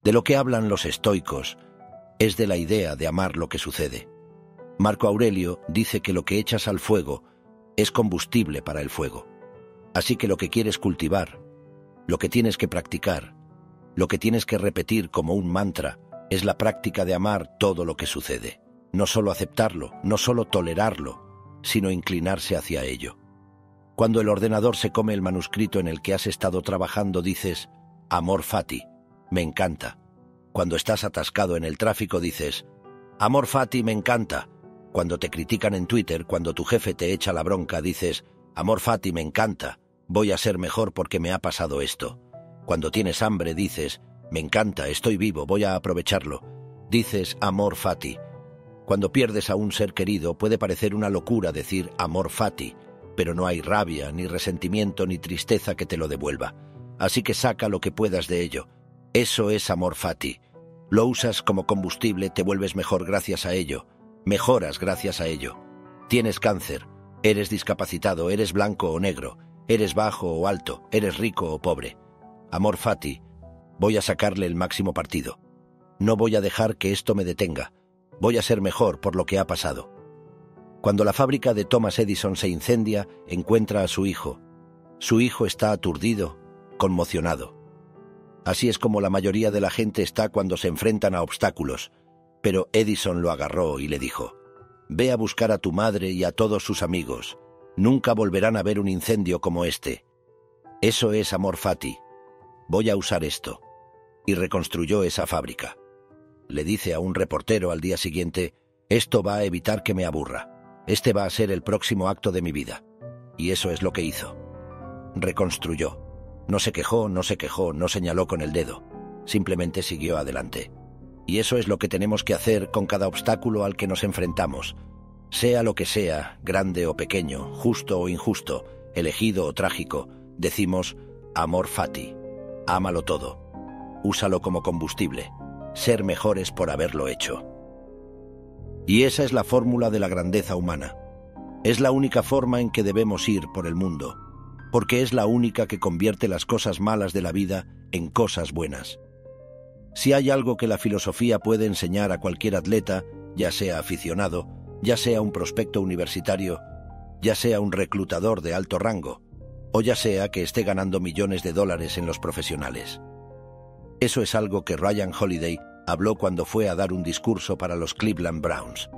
De lo que hablan los estoicos es de la idea de amar lo que sucede. Marco Aurelio dice que lo que echas al fuego es combustible para el fuego. Así que lo que quieres cultivar, lo que tienes que practicar, lo que tienes que repetir como un mantra, es la práctica de amar todo lo que sucede. No solo aceptarlo, no solo tolerarlo, sino inclinarse hacia ello. Cuando el ordenador se come el manuscrito en el que has estado trabajando, dices, amor fati, me encanta. Cuando estás atascado en el tráfico, dices, amor fati, me encanta. Cuando te critican en Twitter, cuando tu jefe te echa la bronca, dices, amor fati, me encanta, voy a ser mejor porque me ha pasado esto. Cuando tienes hambre, dices, me encanta, estoy vivo, voy a aprovecharlo. Dices, amor fati. Cuando pierdes a un ser querido, puede parecer una locura decir amor fati, pero no hay rabia, ni resentimiento, ni tristeza que te lo devuelva. Así que saca lo que puedas de ello. Eso es amor fati. Lo usas como combustible, te vuelves mejor gracias a ello. Mejoras gracias a ello. Tienes cáncer, eres discapacitado, eres blanco o negro, eres bajo o alto, eres rico o pobre. Amor fati, voy a sacarle el máximo partido. No voy a dejar que esto me detenga. Voy a ser mejor por lo que ha pasado. Cuando la fábrica de Thomas Edison se incendia, encuentra a su hijo. Su hijo está aturdido, conmocionado. Así es como la mayoría de la gente está cuando se enfrentan a obstáculos. Pero Edison lo agarró y le dijo, ve a buscar a tu madre y a todos sus amigos. Nunca volverán a ver un incendio como este. Eso es amor fati. Voy a usar esto. Y reconstruyó esa fábrica. Le dice a un reportero al día siguiente, esto va a evitar que me aburra. Este va a ser el próximo acto de mi vida. Y eso es lo que hizo. Reconstruyó. No se quejó, no señaló con el dedo. Simplemente siguió adelante. Y eso es lo que tenemos que hacer con cada obstáculo al que nos enfrentamos. Sea lo que sea, grande o pequeño, justo o injusto, elegido o trágico, decimos amor fati. Ámalo todo. Úsalo como combustible. Ser mejores por haberlo hecho. Y esa es la fórmula de la grandeza humana. Es la única forma en que debemos ir por el mundo, porque es la única que convierte las cosas malas de la vida en cosas buenas. Si hay algo que la filosofía puede enseñar a cualquier atleta, ya sea aficionado, ya sea un prospecto universitario, ya sea un reclutador de alto rango, o ya sea que esté ganando millones de dólares en los profesionales. Eso es algo que Ryan Holiday habló cuando fue a dar un discurso para los Cleveland Browns.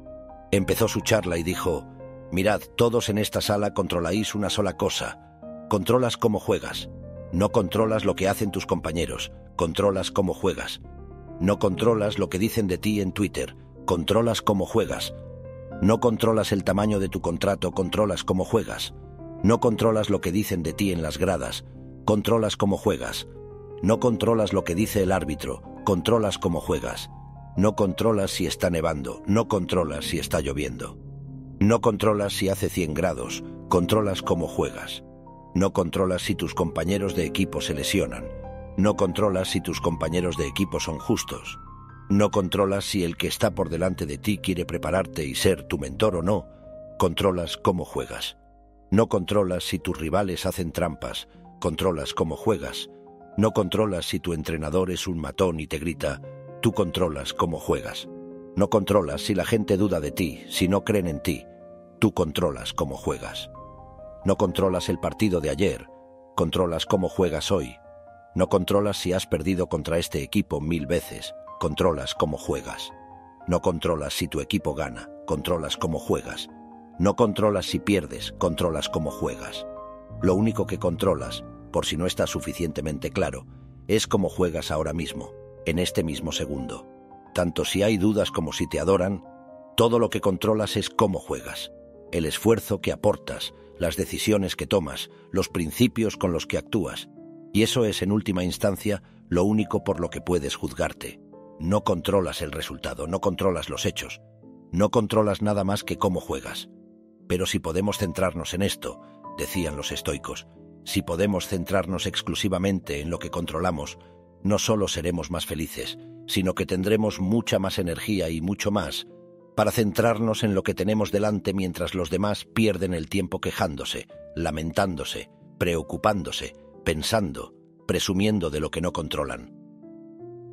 Empezó su charla y dijo, mirad, todos en esta sala controláis una sola cosa. Controlas cómo juegas. No controlas lo que hacen tus compañeros, controlas cómo juegas. No controlas lo que dicen de ti en Twitter, controlas cómo juegas. No controlas el tamaño de tu contrato, controlas cómo juegas. No controlas lo que dicen de ti en las gradas, controlas cómo juegas. No controlas lo que dice el árbitro, controlas cómo juegas. No controlas si está nevando, no controlas si está lloviendo. No controlas si hace 100 grados, controlas cómo juegas. No controlas si tus compañeros de equipo se lesionan. No controlas si tus compañeros de equipo son justos. No controlas si el que está por delante de ti quiere prepararte y ser tu mentor o no. Controlas cómo juegas. No controlas si tus rivales hacen trampas. Controlas cómo juegas. No controlas si tu entrenador es un matón y te grita. Tú controlas cómo juegas. No controlas si la gente duda de ti, si no creen en ti. Tú controlas cómo juegas. No controlas el partido de ayer. Controlas cómo juegas hoy. No controlas si has perdido contra este equipo 1000 veces. Controlas cómo juegas. No controlas si tu equipo gana. Controlas cómo juegas. No controlas si pierdes. Controlas cómo juegas. Lo único que controlas, por si no está suficientemente claro, es cómo juegas ahora mismo, en este mismo segundo. Tanto si hay dudas como si te adoran, todo lo que controlas es cómo juegas. El esfuerzo que aportas, las decisiones que tomas, los principios con los que actúas. Y eso es, en última instancia, lo único por lo que puedes juzgarte. No controlas el resultado, no controlas los hechos. No controlas nada más que cómo juegas. Pero si podemos centrarnos en esto, decían los estoicos, si podemos centrarnos exclusivamente en lo que controlamos, no solo seremos más felices, sino que tendremos mucha más energía y mucho más para centrarnos en lo que tenemos delante mientras los demás pierden el tiempo quejándose, lamentándose, preocupándose, pensando, presumiendo de lo que no controlan.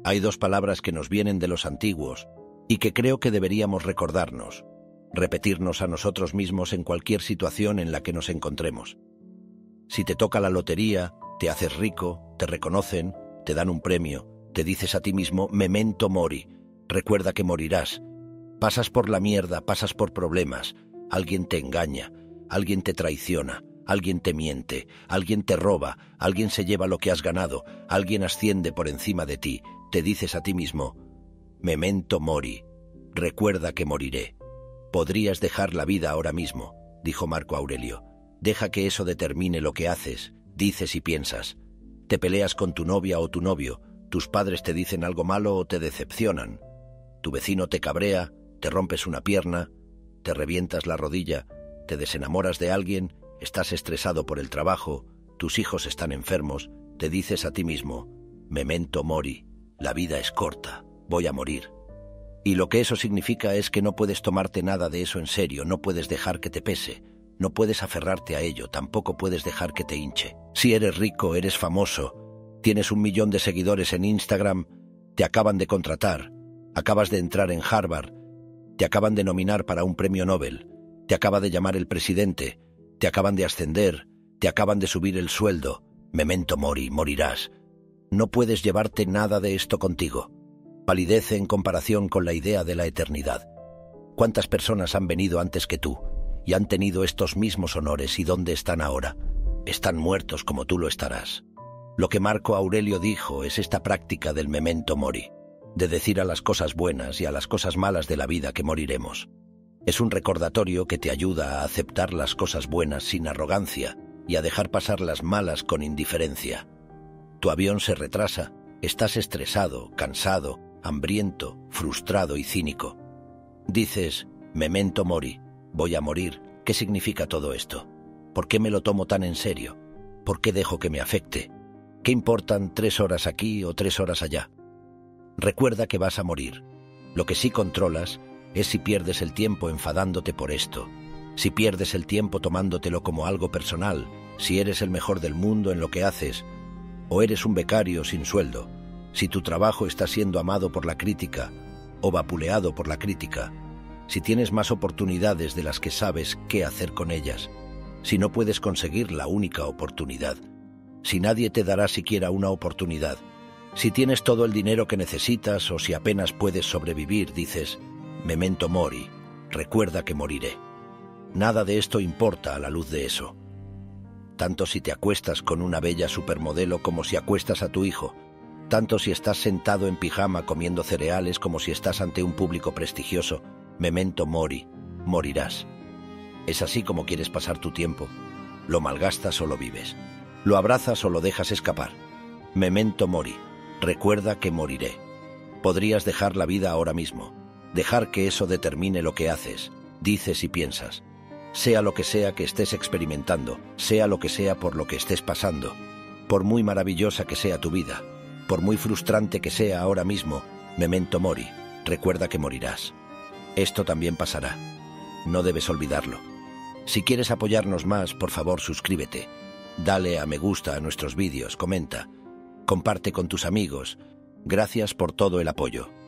Hay dos palabras que nos vienen de los antiguos y que creo que deberíamos recordarnos, repetirnos a nosotros mismos en cualquier situación en la que nos encontremos. Si te toca la lotería, te haces rico, te reconocen, te dan un premio, te dices a ti mismo memento mori, recuerda que morirás. Pasas por la mierda, pasas por problemas, alguien te engaña, alguien te traiciona, alguien te miente, alguien te roba, alguien se lleva lo que has ganado, alguien asciende por encima de ti, te dices a ti mismo memento mori, recuerda que moriré. Podrías dejar la vida ahora mismo, dijo Marco Aurelio. Deja que eso determine lo que haces, dices y piensas. Te peleas con tu novia o tu novio, tus padres te dicen algo malo o te decepcionan. Tu vecino te cabrea, te rompes una pierna, te revientas la rodilla, te desenamoras de alguien, estás estresado por el trabajo, tus hijos están enfermos, te dices a ti mismo, memento mori, la vida es corta, voy a morir. Y lo que eso significa es que no puedes tomarte nada de eso en serio, no puedes dejar que te pese, no puedes aferrarte a ello, tampoco puedes dejar que te hinche. Si eres rico, eres famoso, tienes 1 millón de seguidores en Instagram, te acaban de contratar, acabas de entrar en Harvard, te acaban de nominar para un premio Nobel, te acaba de llamar el presidente, te acaban de ascender, te acaban de subir el sueldo, memento mori, morirás. No puedes llevarte nada de esto contigo. Palidece en comparación con la idea de la eternidad. ¿Cuántas personas han venido antes que tú y han tenido estos mismos honores y dónde están ahora? Están muertos como tú lo estarás. Lo que Marco Aurelio dijo es esta práctica del memento mori, de decir a las cosas buenas y a las cosas malas de la vida que moriremos. Es un recordatorio que te ayuda a aceptar las cosas buenas sin arrogancia y a dejar pasar las malas con indiferencia. Tu avión se retrasa, estás estresado, cansado, hambriento, frustrado y cínico. Dices, memento mori, voy a morir. ¿Qué significa todo esto? ¿Por qué me lo tomo tan en serio? ¿Por qué dejo que me afecte? ¿Qué importan 3 horas aquí o 3 horas allá? Recuerda que vas a morir. Lo que sí controlas es si pierdes el tiempo enfadándote por esto, si pierdes el tiempo tomándotelo como algo personal, si eres el mejor del mundo en lo que haces, o eres un becario sin sueldo, si tu trabajo está siendo amado por la crítica o vapuleado por la crítica, si tienes más oportunidades de las que sabes qué hacer con ellas, si no puedes conseguir la única oportunidad, si nadie te dará siquiera una oportunidad, si tienes todo el dinero que necesitas o si apenas puedes sobrevivir, dices, memento mori, recuerda que moriré. Nada de esto importa a la luz de eso. Tanto si te acuestas con una bella supermodelo como si acuestas a tu hijo, tanto si estás sentado en pijama comiendo cereales como si estás ante un público prestigioso, memento mori, morirás. Es así como quieres pasar tu tiempo. Lo malgastas o lo vives. Lo abrazas o lo dejas escapar. Memento mori, recuerda que moriré. Podrías dejar la vida ahora mismo, dejar que eso determine lo que haces, dices y piensas. Sea lo que sea que estés experimentando, sea lo que sea por lo que estés pasando, por muy maravillosa que sea tu vida, por muy frustrante que sea ahora mismo, memento mori, recuerda que morirás. Esto también pasará. No debes olvidarlo. Si quieres apoyarnos más, por favor suscríbete, dale a me gusta a nuestros vídeos, comenta, comparte con tus amigos. Gracias por todo el apoyo.